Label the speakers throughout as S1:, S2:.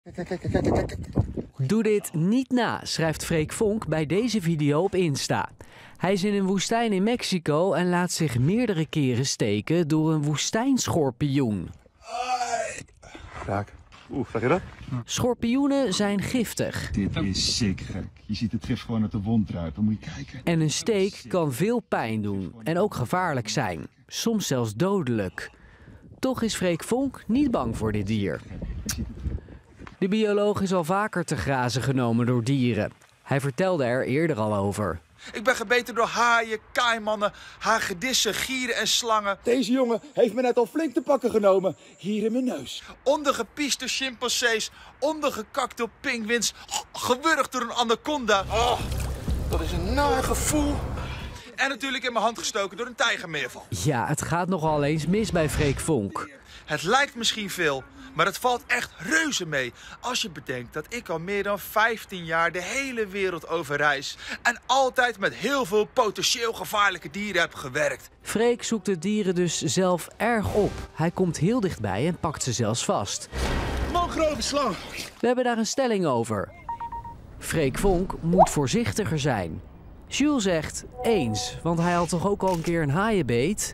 S1: Doe dit niet na, schrijft Freek Vonk bij deze video op Insta. Hij is in een woestijn in Mexico en laat zich meerdere keren steken door een woestijnschorpioen.
S2: Raak. Zag je dat?
S1: Schorpioenen zijn giftig.
S3: Dit is sick gek. Je ziet het gif gewoon uit de wond druipen. Moet je kijken.
S1: En een steek kan veel pijn doen en ook gevaarlijk zijn. Soms zelfs dodelijk. Toch is Freek Vonk niet bang voor dit dier. De bioloog is al vaker te grazen genomen door dieren. Hij vertelde er eerder al over.
S4: Ik ben gebeten door haaien, kaimannen, hagedissen, gieren en slangen.
S5: Deze jongen heeft me net al flink te pakken genomen. Hier in mijn neus.
S4: Ondergepiest door chimpansees, ondergekakt door pinguïns, gewurgd door een anaconda. Oh, dat is een naar gevoel. En natuurlijk in mijn hand gestoken door een tijgermeerval.
S1: Ja, het gaat nogal eens mis bij Freek Vonk.
S4: Het lijkt misschien veel, maar het valt echt reuze mee. Als je bedenkt dat ik al meer dan 15 jaar de hele wereld over reis. En altijd met heel veel potentieel gevaarlijke dieren heb gewerkt.
S1: Freek zoekt de dieren dus zelf erg op. Hij komt heel dichtbij en pakt ze zelfs vast.
S5: Mangrove-slang.
S1: We hebben daar een stelling over. Freek Vonk moet voorzichtiger zijn. Jules zegt eens, want hij had toch ook al een keer een haaienbeet?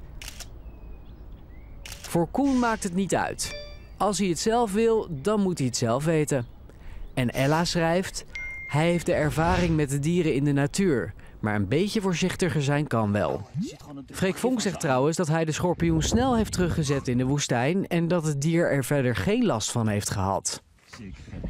S1: Voor Koen maakt het niet uit. Als hij het zelf wil, dan moet hij het zelf weten. En Ella schrijft, hij heeft de ervaring met de dieren in de natuur. Maar een beetje voorzichtiger zijn kan wel. Freek Vonk zegt trouwens dat hij de schorpioen snel heeft teruggezet in de woestijn en dat het dier er verder geen last van heeft gehad.
S3: Sick gek.